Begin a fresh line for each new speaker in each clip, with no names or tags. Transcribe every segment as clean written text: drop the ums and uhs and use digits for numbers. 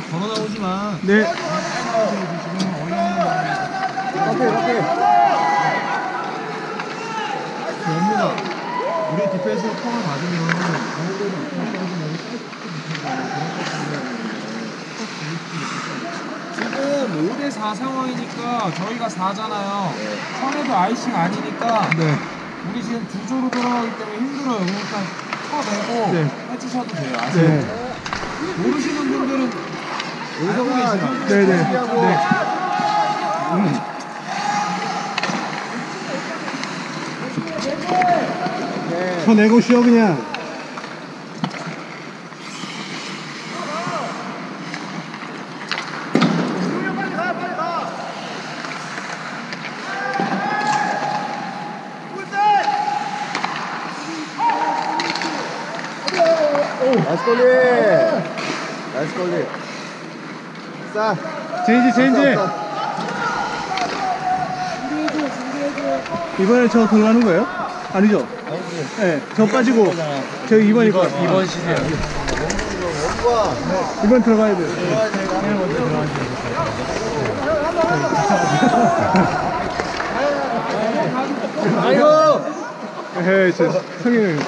걸어 나오지만.
네.
지금 어려운
오케이.
됩니다. 우리 디펜스 컵을 받으면 가운데로 지금 5대4 상황이니까 저희가 4잖아요. 선에도 아이싱 아니니까
네.
우리 지금 두 조로 돌아가기 때문에 힘들어요. 그러니까 쳐내고
네.
해주셔도 돼요. 아시죠?
네.
모르시는 분들은 알고 계시죠?
네네. 쳐내고 쉬어 그냥.
나이스 골리. 나이스 골리. 싸.
체인지. 이번에 저 들어가는 거예요? 아니죠? 네, 저 빠지고 저 2번일 것 같아요.
2번 시세요.
이번 들어가야 돼요.
아이고!
에헤이, 저 성인은.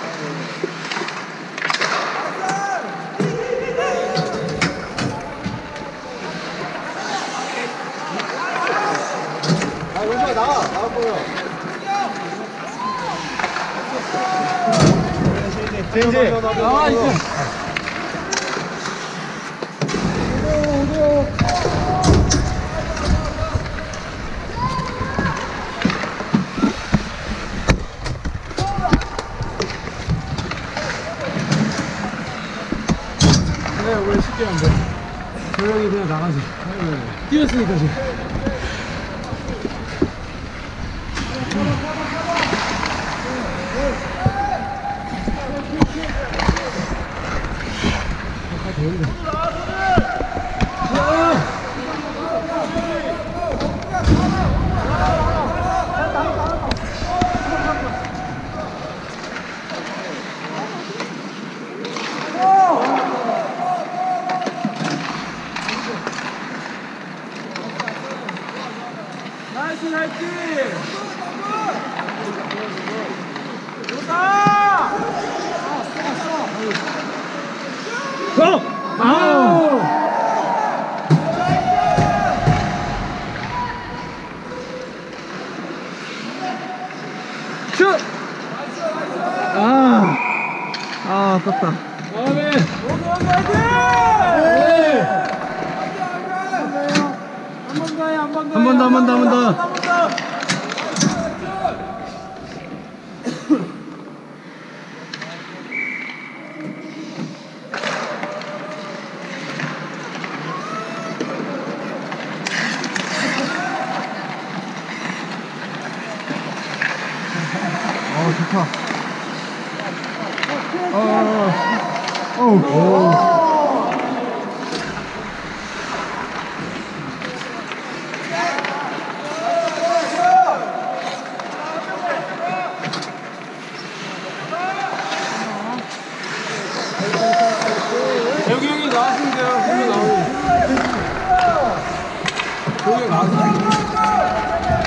아, 용수야 나와 보여.
체인지.
아, 이거. 네, 원래 쉽게 안 돼. 조용히 그냥 나가지. 뛰었으니까 지금. 나이스 나이스 좋다
아우! 슛! 아깝다.
다음에
한 번 더. 좋다.
재욱이 형이 나왔으면 돼요. 형이 나오고. 재욱이 나왔으면 돼요.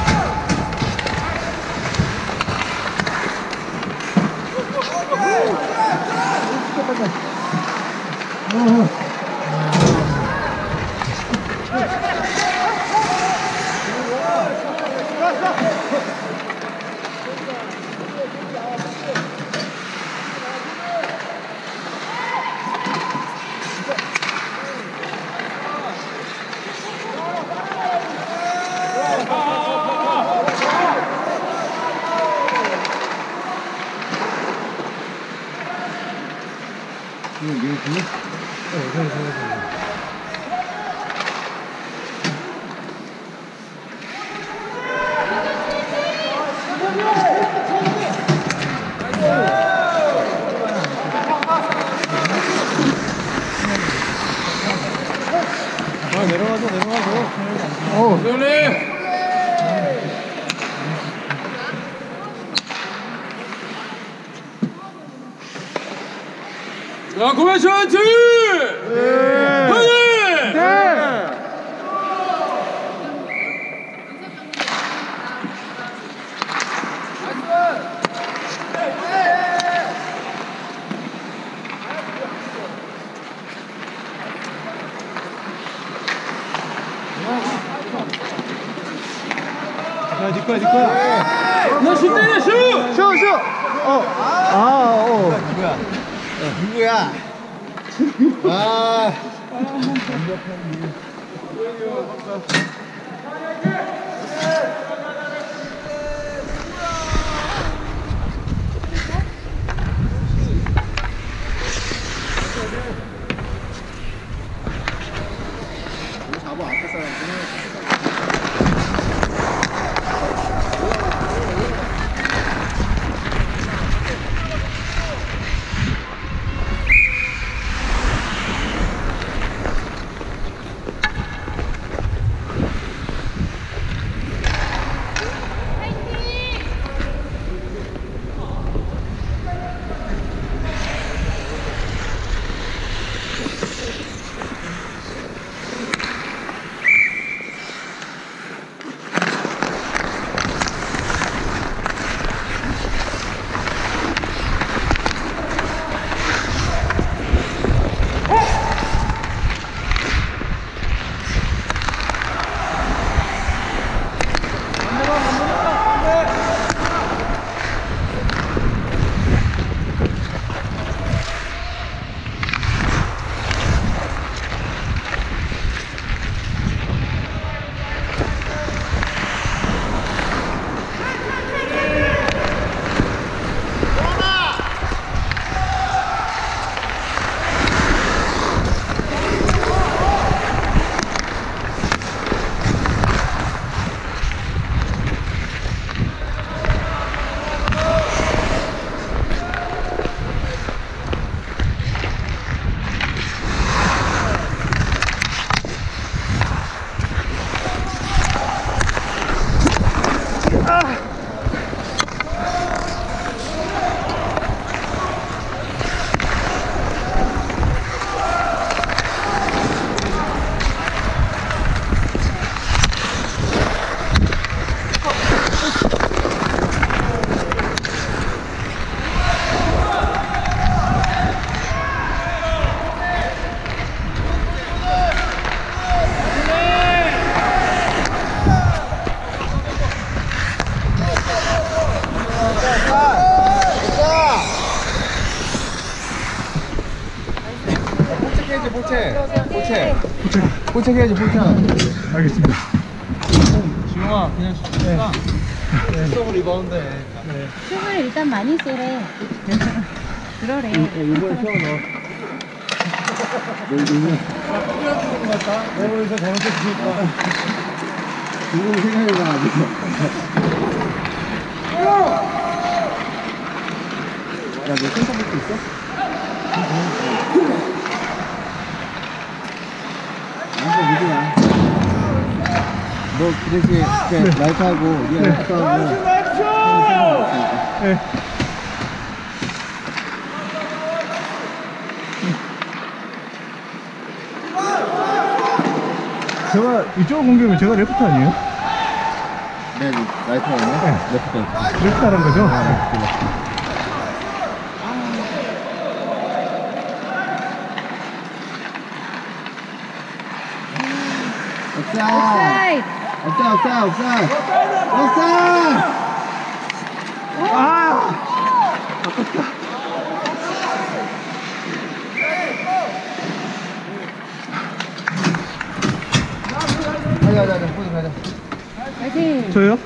어우.
형님! 야, 고마시 화이팅! 화이팅!
네. 자, 니 거야, 니 거야.
너슛 때려, 슛!
슛, 슛.
누구야? 아. 잡아 앞에 사람. 포착해야지 포착.
알겠습니다.
지용아 그냥 슛. 서브 리바운드 해.
춤을 일단 많이 쏘래. 그러래.
이번에 세워 넣어.
내가 여기서 잘못했으니까.
지금 생각해봐 아직. 야너 센터북도 있어? 안돼 믿으나. 너 그 대신 라이트하고 니가 라이트하고.
네. 제가 이쪽으로 공격이면 제가 레프트 아니에요?
네 라이트하고 레프트.
레프트 하는 거죠?
옵사이드. 옵사이드. 가자. 포즈 가자.
화이팅!
저요?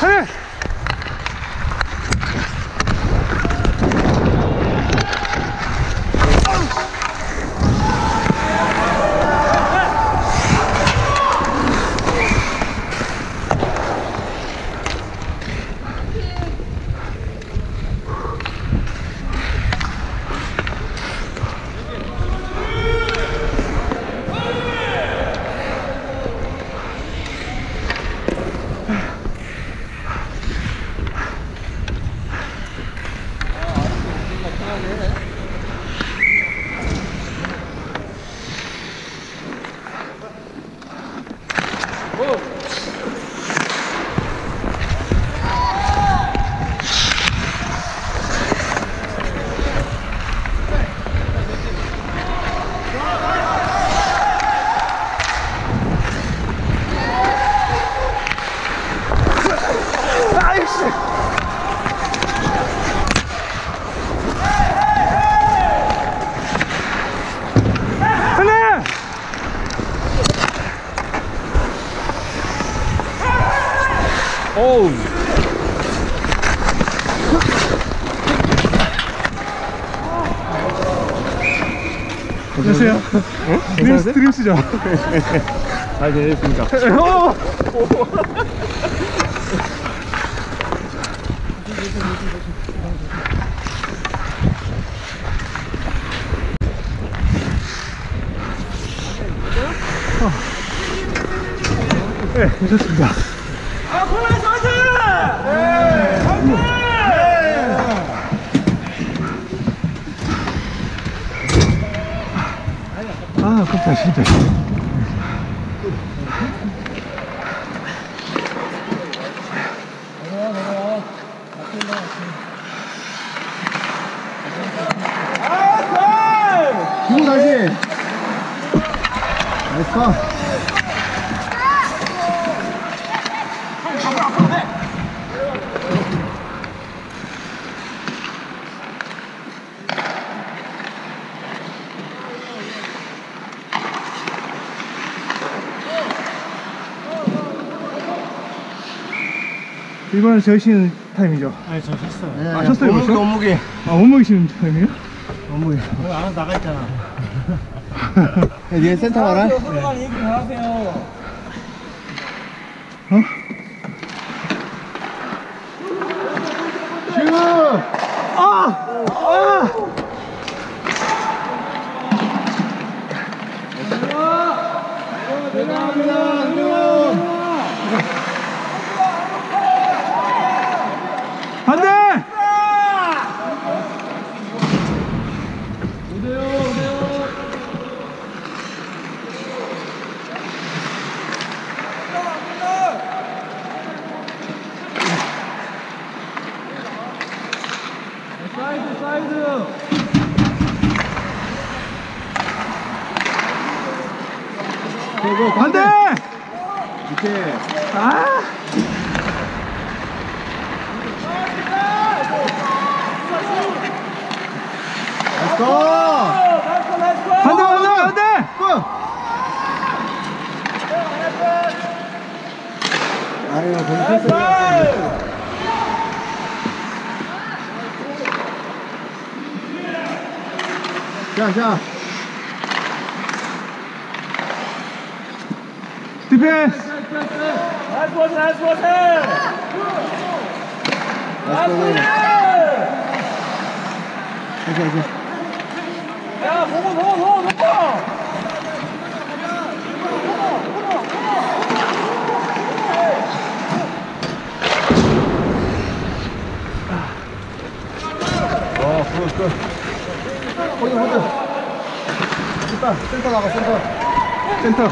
하늘!
어우.
안녕하세요. 드림스죠?
잘 지내셨습니까?
네, 괜찮습니다. 아, 깜짝이야, 진짜.
주고 다시. 나이스 파.
이번엔 저희 쉬는 타임이죠?
아니, 저 셨어요.
아, 셨어요, 벌써?
몸무게.
아, 몸무게 쉬는 타임이에요?
몸무게.
오늘 안 나가 있잖아.
얘 센터 가라.
어?
슛!
안 돼! 안 돼!
이렇게.
아!
렛츠고!
안 돼, 안 돼, 안 돼!
아유, 거기 패스. 자.
디펜스!
나이스 고.
야, 보고.
호드. 센터 나가, 센터.
센터.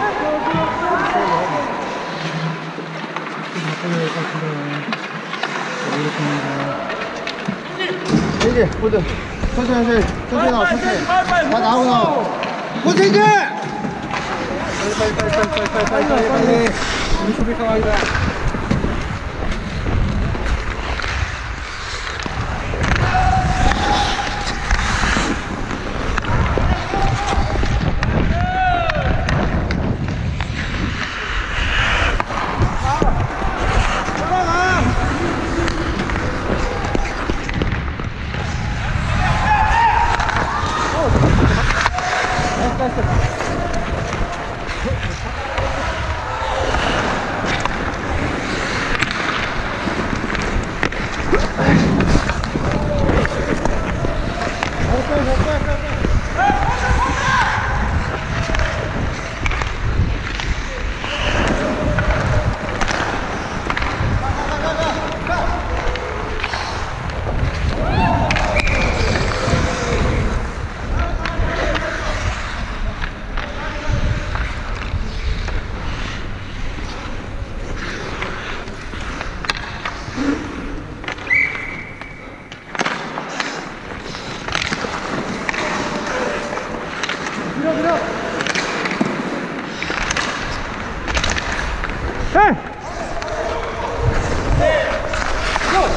이제 호드. 천천히 나와, 천천히. 다 나오나. 호드 이제! 빨리.
우리 수비 상황이다.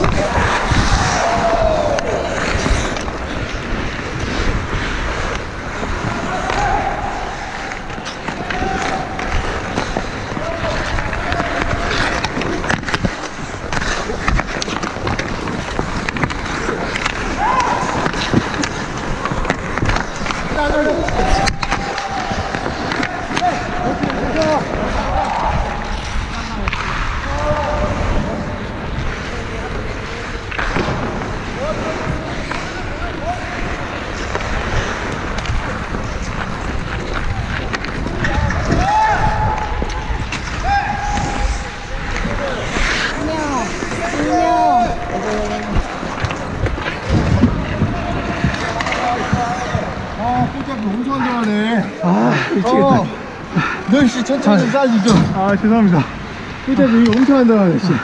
엄청 안전하네.
아, 미치겠다.
널씨 천천히 싸지 좀.
아, 죄송합니다. 끝까지 이거 엄청 안전하네, 씨.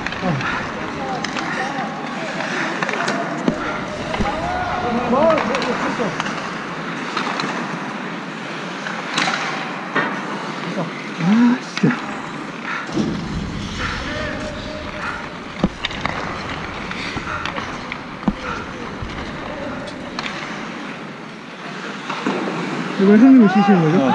아, 진짜. 이걸 형님이 치시는 거죠?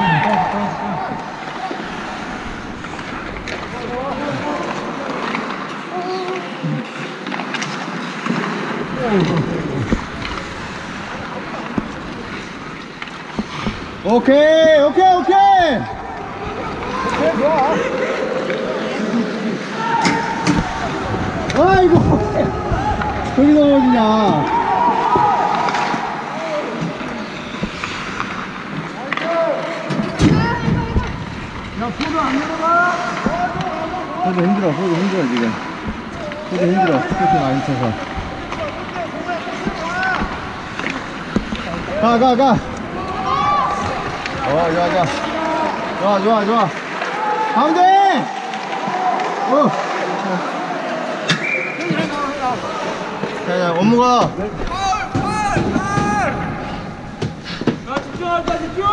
오케이, 오케이, 오케이. 아이고, 저기 넘어지냐.
저도 힘들어, 지금. 저도 힘들어, 스포츠 많이 쳐서.
가. 좋아. 가운데! 자, 원무가.
집중!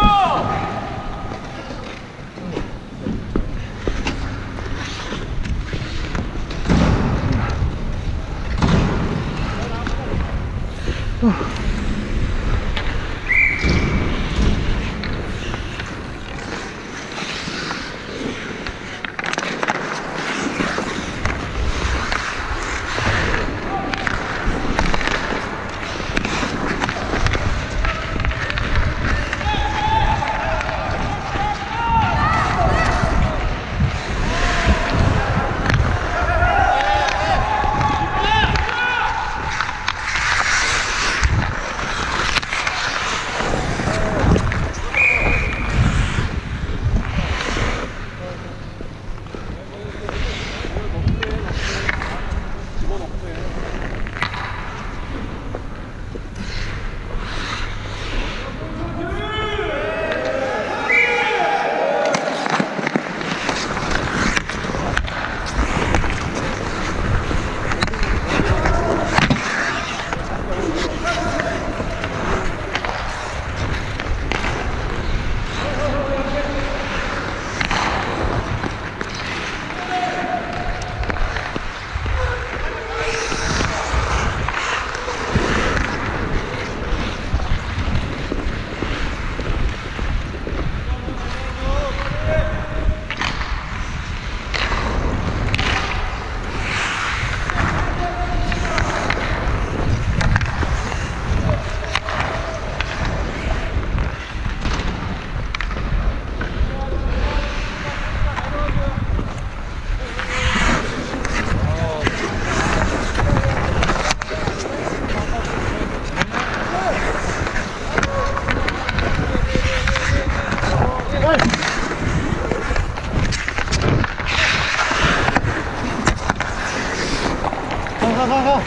가.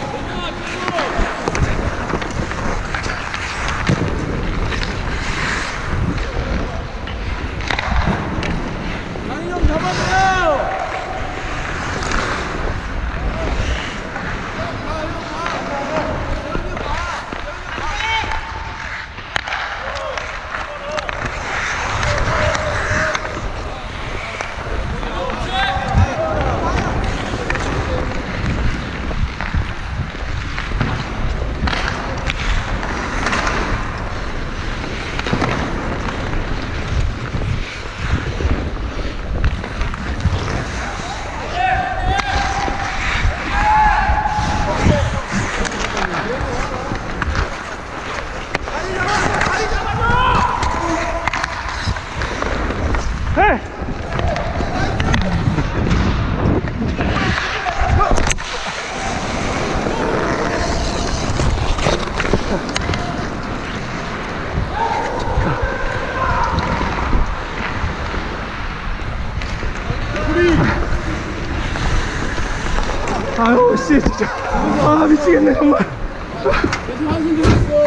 아유 씨 진짜 아 미치겠네 정말.
계속 한숨 좀 있어.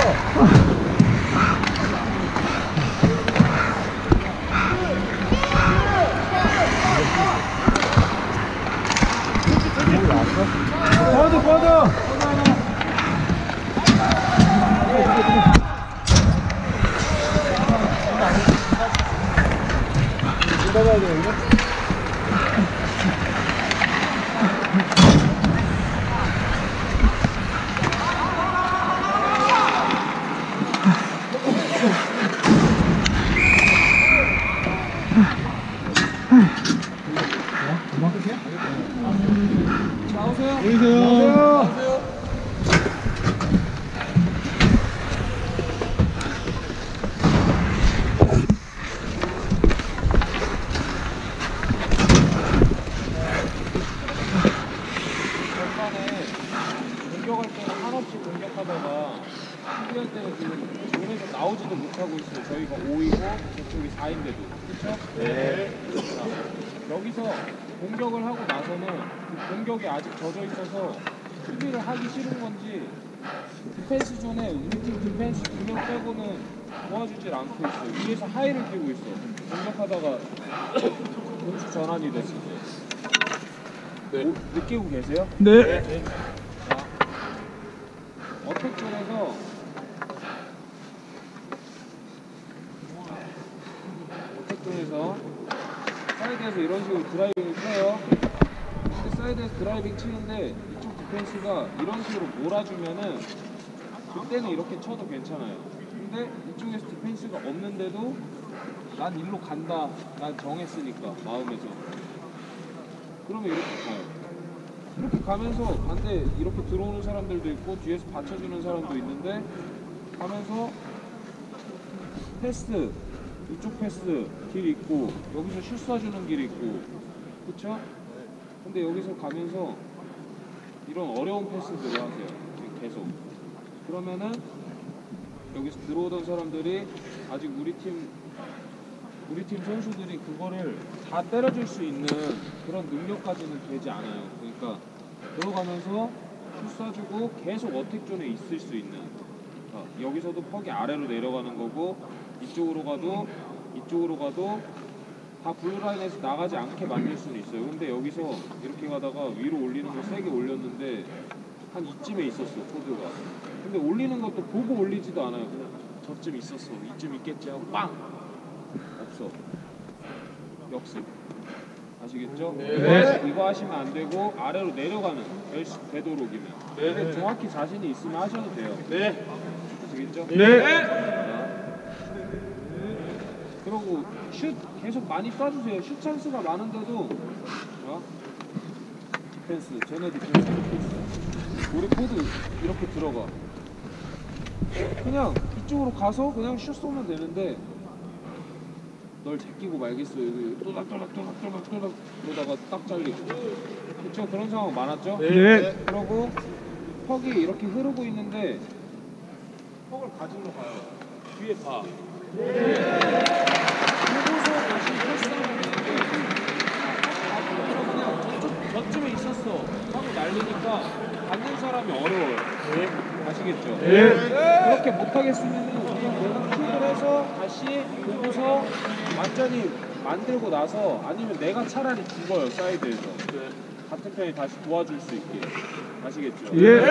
뻗어.
받아야 되는데? 나오세요.
보이세요?
공격할 때는 한없이 공격하다가 수비할 때는 지금 존에서 나오지도 못하고 있어요. 저희가 5이고 저쪽이 4인데도. 그렇죠? 네. 자, 여기서 공격을 하고 나서는 그 공격이 아직 젖어 있어서 수비를 하기 싫은 건지 디펜스 존에 우리 팀 디펜스 2명 빼고는 도와주질 않고 있어요. 위에서 하이를 끼고 있어. 공격하다가 공수 전환이 됐을 때. 네. 느끼고 계세요?
네.
자, 어택 존에서 사이드에서 이런 식으로 드라이빙을 쳐요. 사이드에서 드라이빙 치는데 이쪽 디펜스가 이런 식으로 몰아주면은 그때는 이렇게 쳐도 괜찮아요. 근데 이쪽에서 디펜스가 없는데도 난 일로 간다. 난 정했으니까 마음에서. 그러면 이렇게 가요. 이렇게 가면서 반대 이렇게 들어오는 사람들도 있고 뒤에서 받쳐주는 사람도 있는데 가면서 패스 이쪽 패스 길 있고 여기서 슛 쏴주는 길 있고 그쵸? 근데 여기서 가면서 이런 어려운 패스들을 하세요. 계속. 그러면은 여기서 들어오던 사람들이 아직 우리 팀 선수들이 그거를 다 때려줄 수 있는 그런 능력까지는 되지 않아요. 그러니까 들어가면서 슛 쏴주고 계속 어택존에 있을 수 있는 여기서도 퍽이 아래로 내려가는 거고 이쪽으로 가도 다 블루라인에서 나가지 않게 만들 수는 있어요. 근데 여기서 이렇게 가다가 위로 올리는 거 세게 올렸는데 한 이쯤에 있었어 코드가. 근데 올리는 것도 보고 올리지도 않아요. 그냥 저쯤 있었어. 이쯤 있겠지 하고 빵! 없어. 역습. 아시겠죠?
네.
이거 하시면 안 되고 아래로 내려가는 되도록이면. 근데 정확히 자신이 있으면 하셔도 돼요. 네. 아시겠죠?
네.
그리고 슛 계속 많이 쏴주세요. 슛 찬스가 많은데도 디펜스, 쟤네 디펜스. 우리 코드 이렇게 들어가. 그냥 이쪽으로 가서 그냥 슛 쏘면 되는데 널 제끼고 말겠어. 여기 또닥또닥 그러다가 딱 잘리고. 그쵸? 그런 상황 많았죠?
네.
그러고 퍽이 이렇게 흐르고 있는데 퍽을 가지러 가요. 뒤에 봐. 그리고서 다시 패스하면 되는데 그냥 저쯤에 있었어 하고 날리니까 받는 사람이 어려워요. 아시겠죠? 그렇게 못하겠으면 그냥 내가 킥을 해서 다시 보고서 완전히 만들고 나서 아니면 내가 차라리 죽어요. 사이드에서 같은 편이 다시 도와줄 수 있게. 아시겠죠?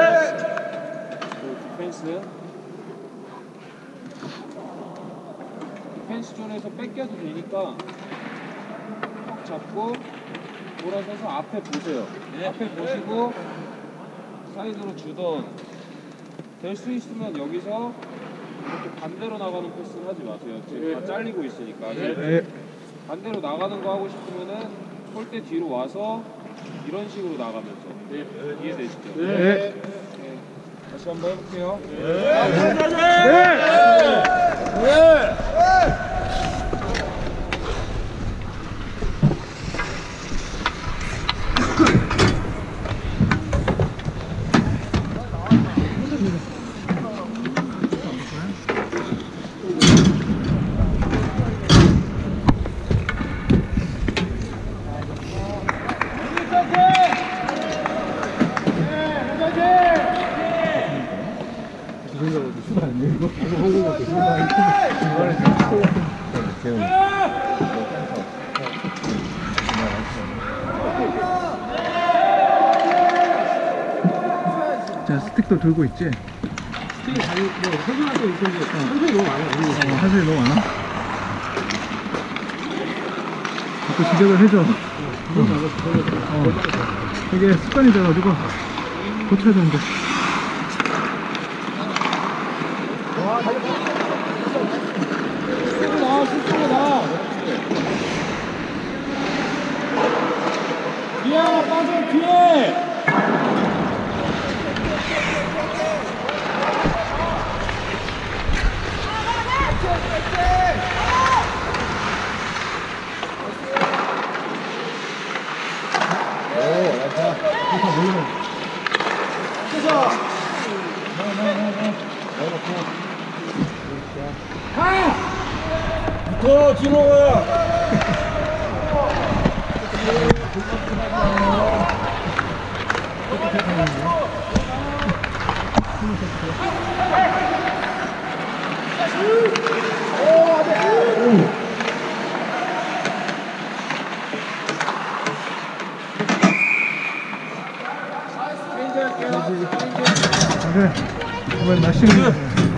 디펜스 존에서 뺏겨도 되니까 턱 잡고 돌아서서 앞에 보세요. 앞에 보시고 사이드로 주던 될 수 있으면 여기서 이렇게 반대로 나가는 패스를 하지 마세요. 지금 다 잘리고 있으니까. 반대로 나가는 거 하고 싶으면은 골대 뒤로 와서 이런 식으로 나가면서. 이해되시죠? 네. 다시 한번 해볼게요.
이거 한국밖에 재훈이. 자, 스틱도 들고 있지?
스틱이 잘, 뭐, 회전할 때 있는데, 회전이 너무 많아.
사실 너무 많아? 자꾸 지적을 해줘. 되게 습관이 돼가지고 고쳐야 되는데.
뒤에 하나 빠져, 뒤에! 더 뒤로 가!
그래, 한번 날씨는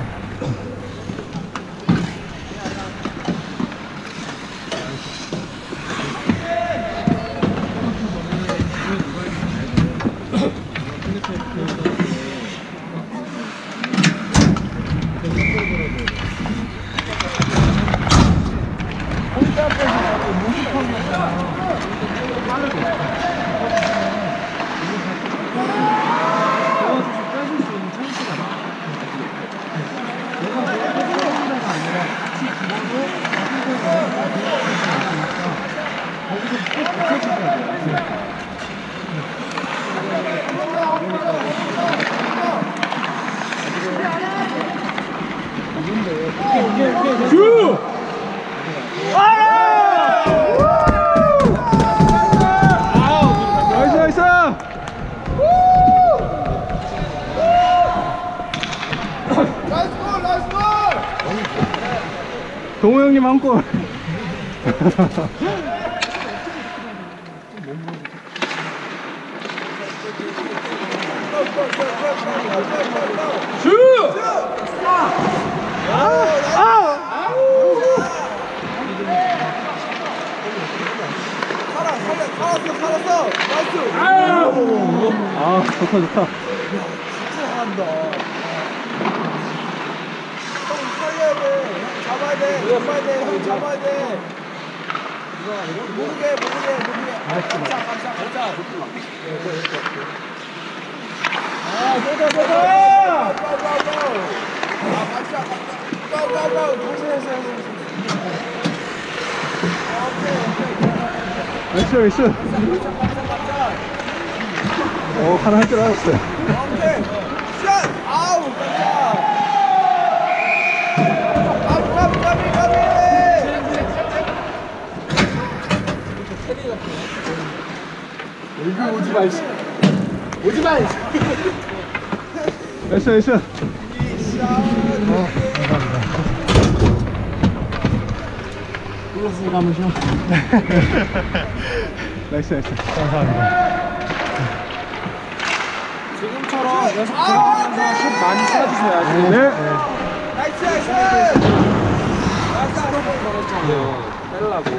동호 형님 한 골.
살았어. 나이스.
아, 좋다, 좋다.
잘한다. 형 살려야 돼. 형 잡아야 돼. 잡아야 돼. 형 잡아야 돼. 모르게. 가자. 아, 쏘자. 가자.
나이스. 하나 할 줄 알았어요.
오케이. 샷. 아우, 깜짝. 까비. 여기 오지 마.
나이스.
플러스 가면 쉬어.
나이스. 감사합니다.
지금처럼 연습 들어가면서 슛 많이 쏴주셔야지.
네.
나이스.
거랬잖아요. 빼려고.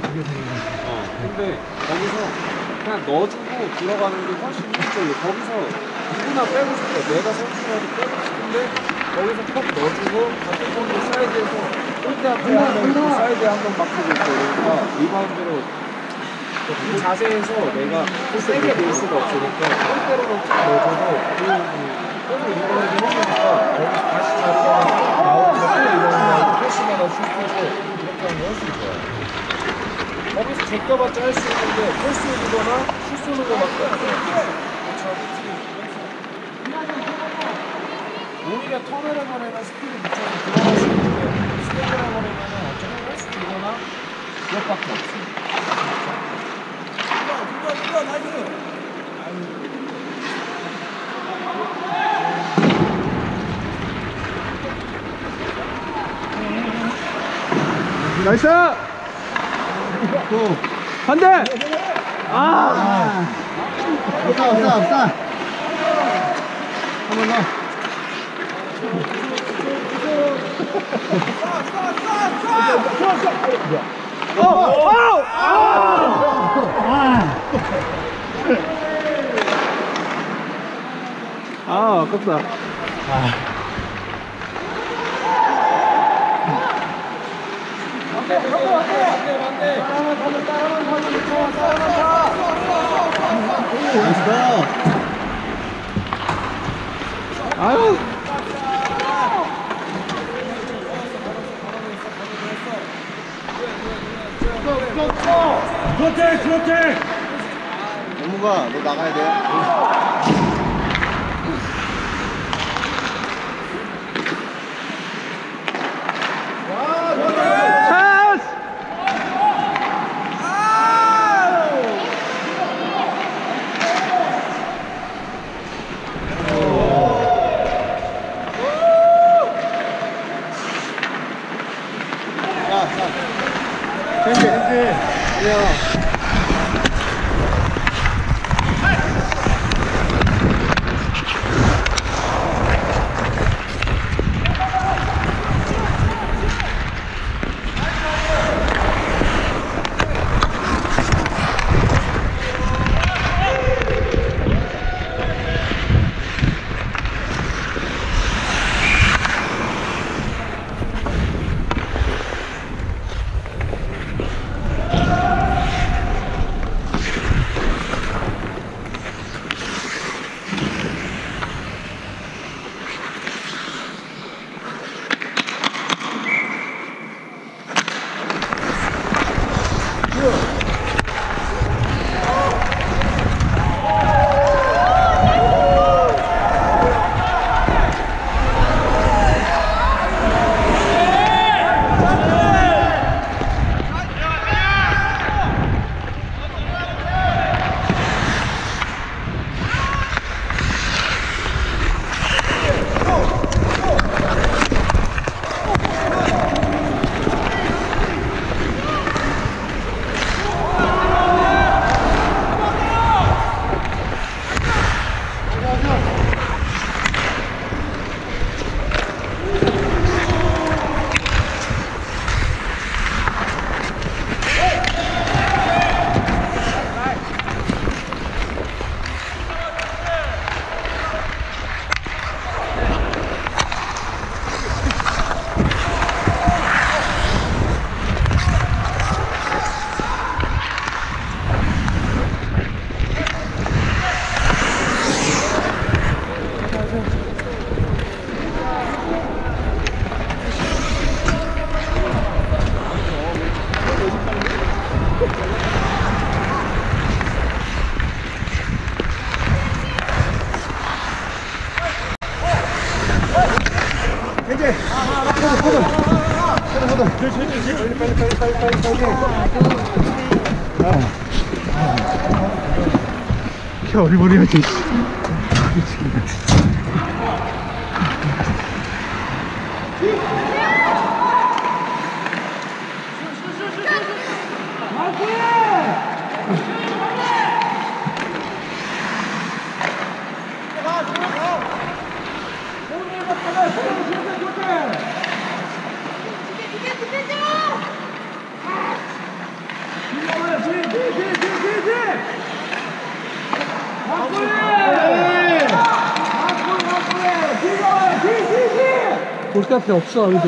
근데 거기서 그냥 넣어주고 들어가는 게 훨씬 효율적이에요. 거기서 누구나 빼고 싶어요. 내가 선수라도 빼고 싶은데 거기서 턱 넣어주고 같은 공도 사이드에서 골대 앞에 하면 사이드에 한 번 막히고 있고 그러니까 리바운드로 이 자세에서 내가 세게 밀 수가 없으니까 골대로는 탁 넣어줘도 골을 이루어내기 힘드니까 거기서 다시 잡고 나오면서 또 이루어내고 패스마다 슛하고 이렇게 하면 훨씬 좋아요. 거기서 제껴봤자 할 수 있는데 패스 주거나 슛 쏘는 거밖에 없어요. 오히려 턴을 해버리면 스피드 붙여서 들어갈 수 있는데 스텝을 해버리면 어차피 패스 주거나 그것밖에 없어요.
누가 나이스.
나이스!
또.
반대!
없다. 한 번 더.
아깝다.
나이스.
아유.
영무가 너 나가야 돼.
찬스!
자. 야.
어리버리하지. 볼데앞에 없어, 여기도.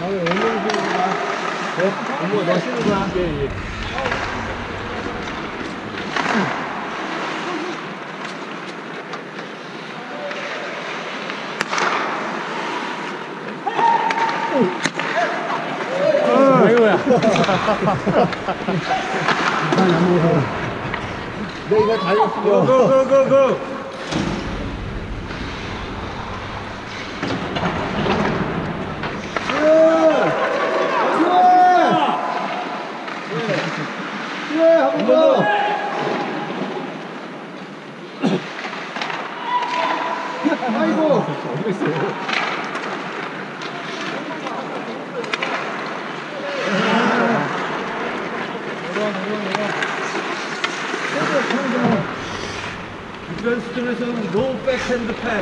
너 쉬는 거야?
예, 예. 이거야.
내 이거 달렸어.
고고고고.
한번 더. 아이고.
디펜스 쪽에서는 노 백핸드 팩.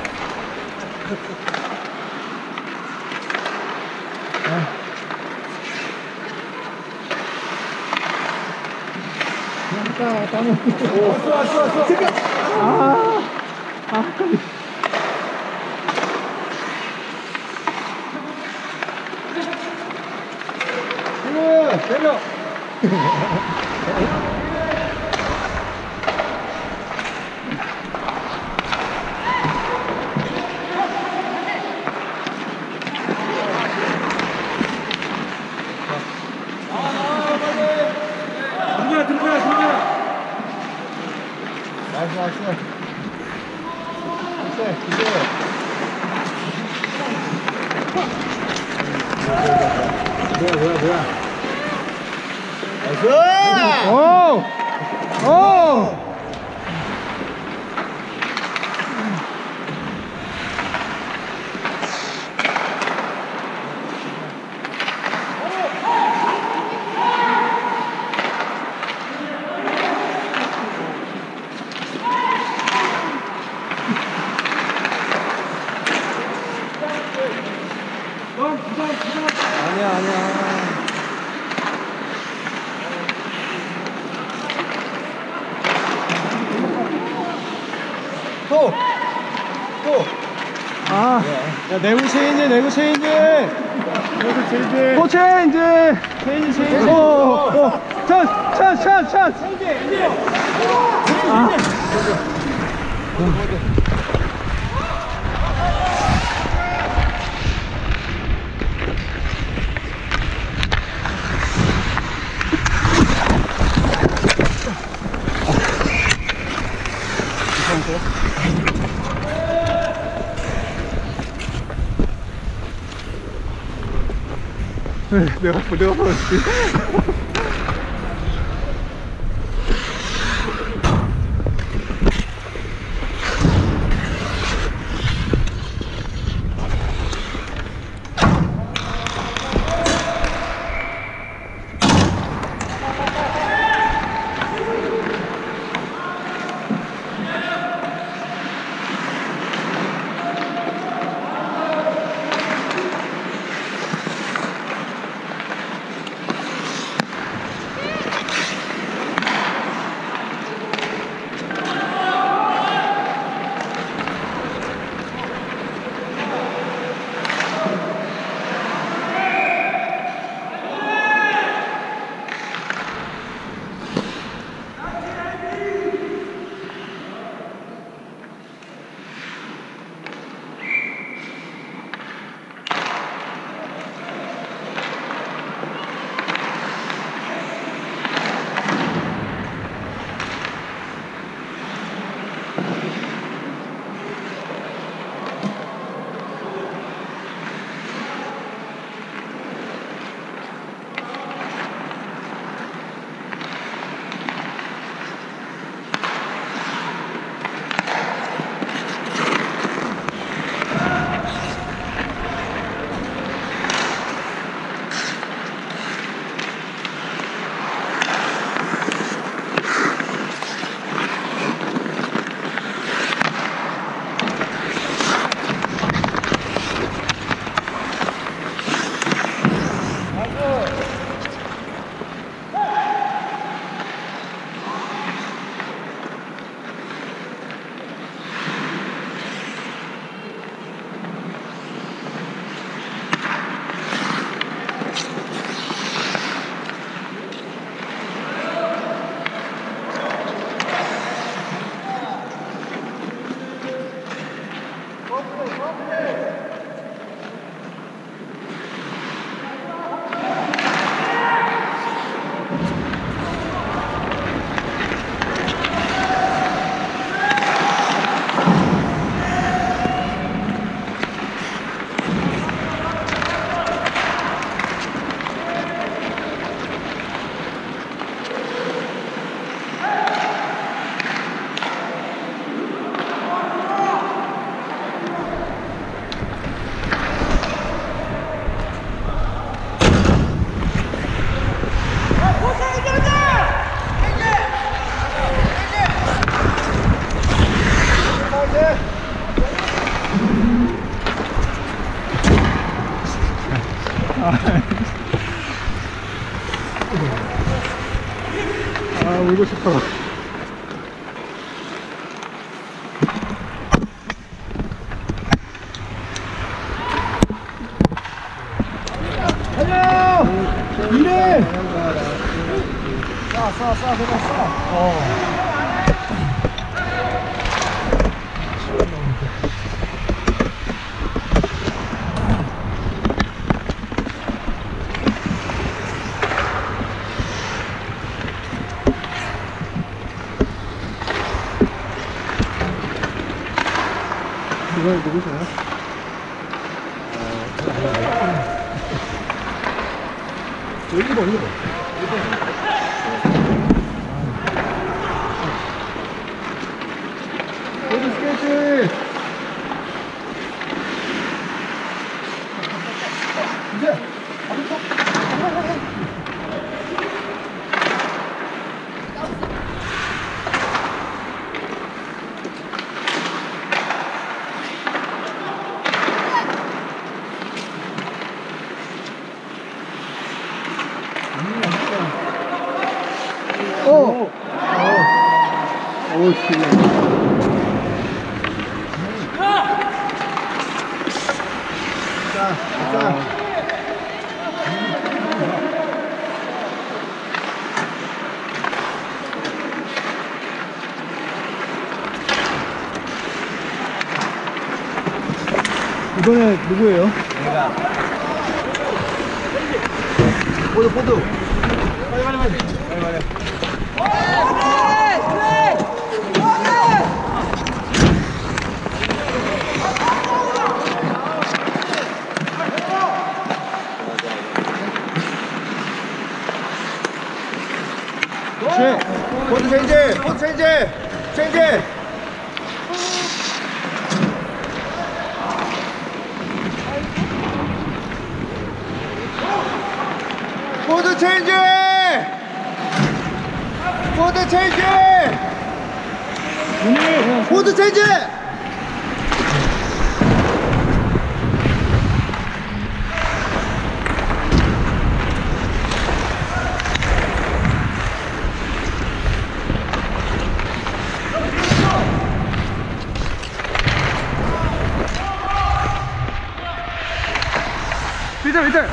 내려.
들어가.
나이스. 이제. 뭐야. 나이스!
오! 아니야.
또!
아, 야, 내구 체인지. 또 체인지. 찬스. 아. 내가 보냈지. 아, 울고 싶어. 달려! 이래! 쏴, 그냥 쏴. 이거 누구세요? 저 1번. 모두 스케이트! 이제! 오, 자. 이번에 누구예요? 내가. 포드. 빨리. 포드 체인지! 포드 체인지! 밑에!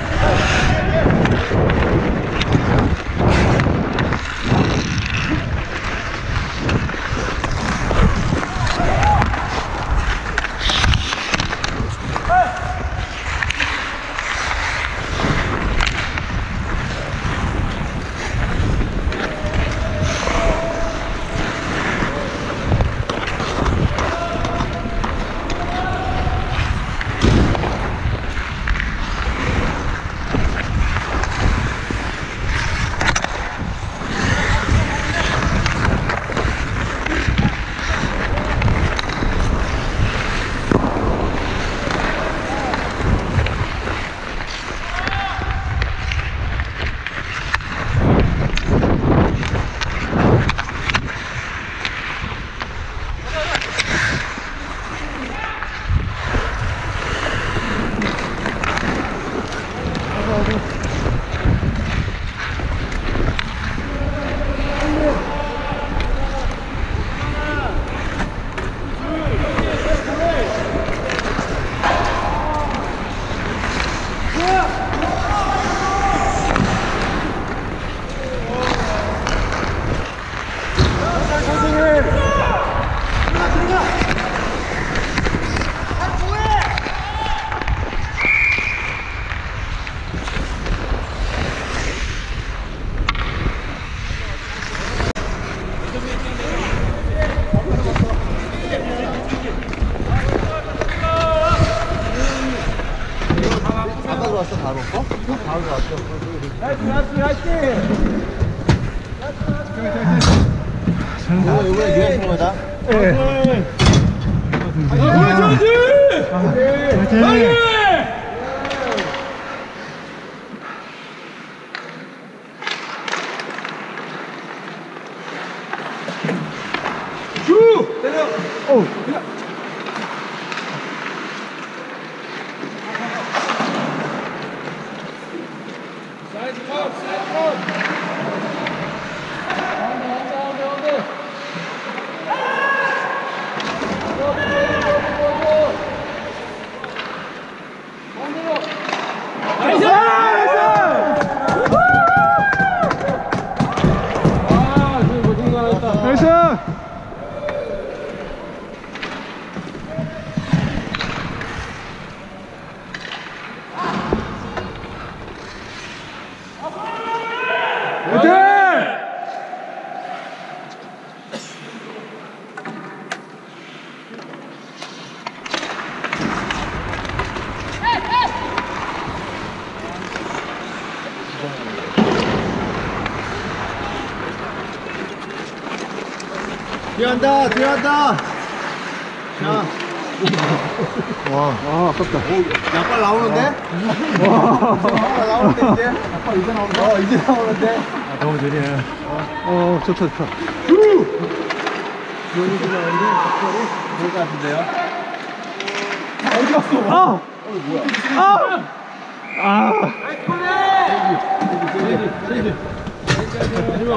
왔어 바로? 바로 왔어. 나이스. 이번에 네가 했는 거다. 네. 주! 때려!
뒤에 한다, 뒤에 한다. 자. 와, 아깝다. 야, 빨리 나오는데? 빨리 나오는데, 이제? 이제 나오는데? 이제 나오는데?
너무 좋네요. 좋다, 좋다.
지원이 나오는데, 갑자기 될 것 같은데요? 어디 갔어? 뭐야?
마지막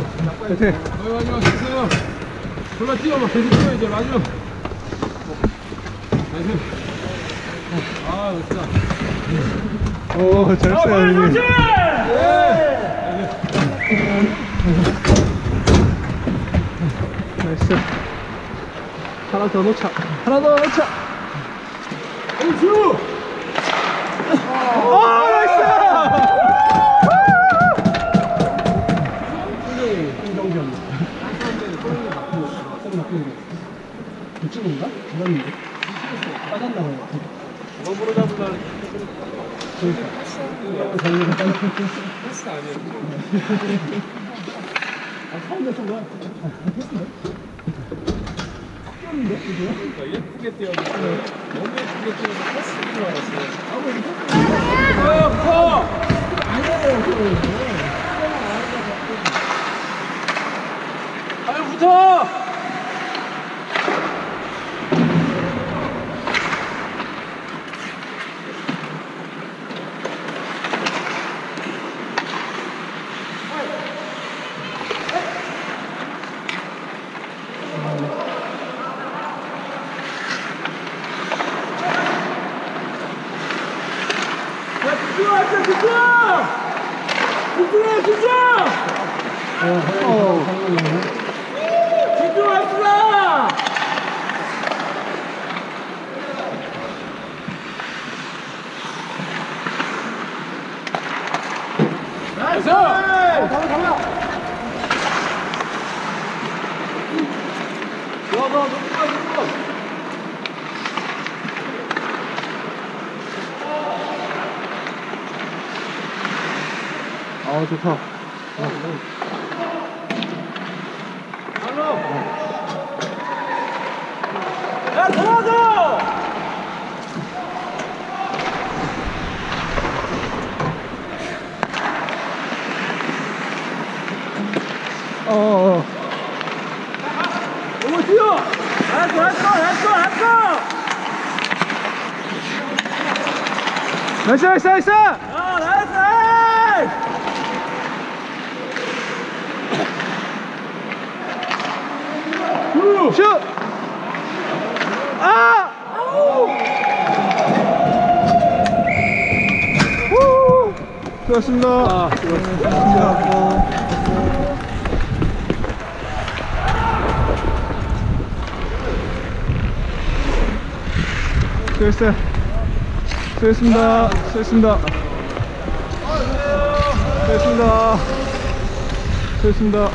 됐어요. 골라 뛰어봐. 계속 뛰어 이제 마지막. 아 멋있다.
잘했어요, 형님. 나이스. 하나 더 넣자. 하나 더 넣자.
슛!
나이스!
원으로 잡으려 패스 아니에요. 그러니까 예쁘게 뛰었는데 너무 예쁘게 뛰어서 패스인 줄 알았어요. 붙어! 아유 붙어!
좋다.
야 도와줘! 너무 뛰어! 나이스!
나이스!
아 나이스!
슛! 수고하셨습니다. 수고하셨습니다.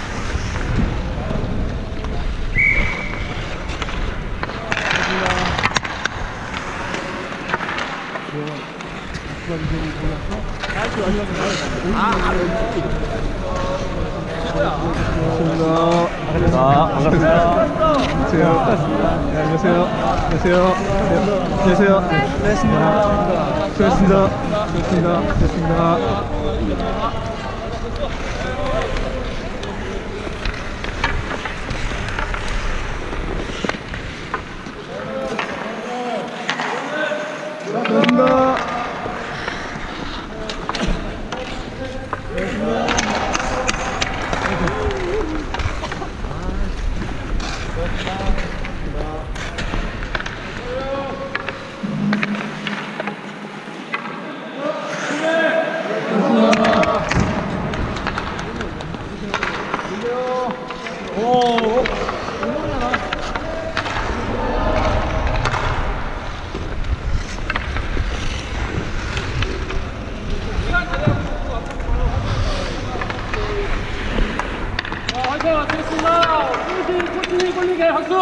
코치님 걸리게 박수!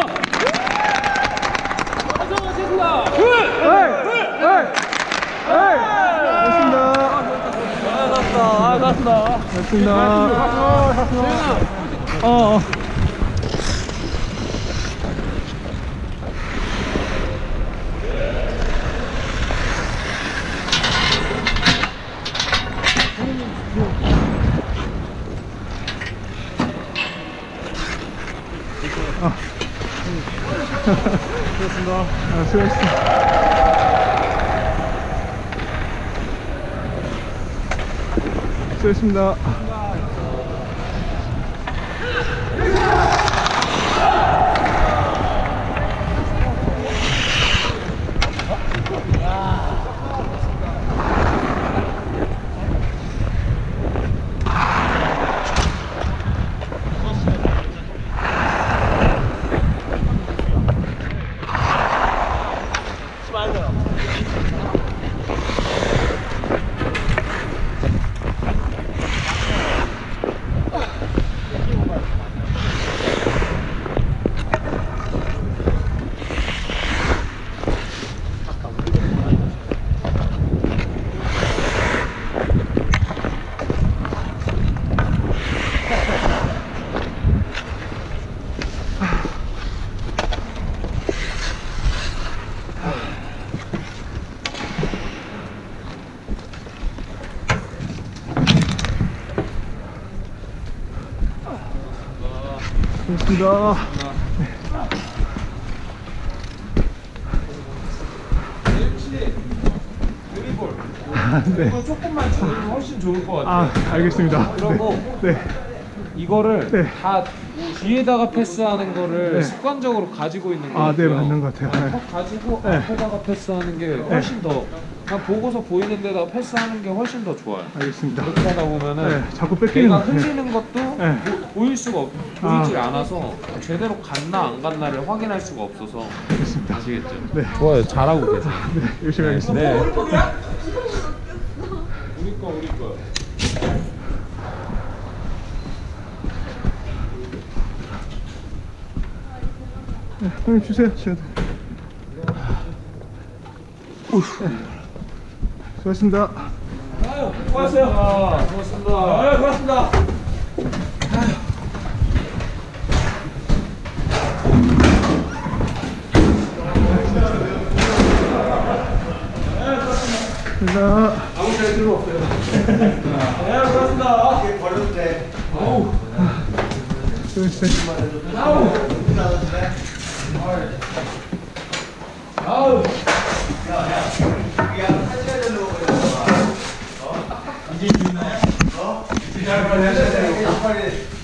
됐습니다!
됐습니다. 수고하셨습니다. 아, 수고했어. 수고했습니다. 고맙습니다.
혹시 드리블
네.
이거 조금만 줄이면 훨씬 좋을 것 같아요.
아, 알겠습니다.
그러고
네.
이거를
네.
다 뒤에다가 패스하는 거를
네.
습관적으로 가지고 있는 거
아, 네,
같아요.
맞는 것 같아요. 네.
턱 가지고
네.
앞에다가 패스하는 게 훨씬 더 그냥 보고서 보이는 데다가 패스하는 게 훨씬 더 좋아요.
알겠습니다.
그렇게 하다 보면은
네, 자꾸 뺏기는
얘가
것 같아요.
흘리는 것도
네.
보일 수가 보이질 않아서 제대로 갔나 안 갔나를 확인할 수가 없어서
알겠습니다.
아시겠죠?
네.
좋아요. 잘하고 계세요.
네, 열심히 하겠습니다.
네. 우리 거.
네, 형님 주세요. 제가. 수고하셨습니다.
고맙습니다. 고맙습니다. 고맙습니다.
감사합니다.
아무 잘 필요 없어요. 네, 고맙습니다.
버려도 돼.
수고하셨습니다.
아우.
이제 있나요? 이제 잘 버려야 돼.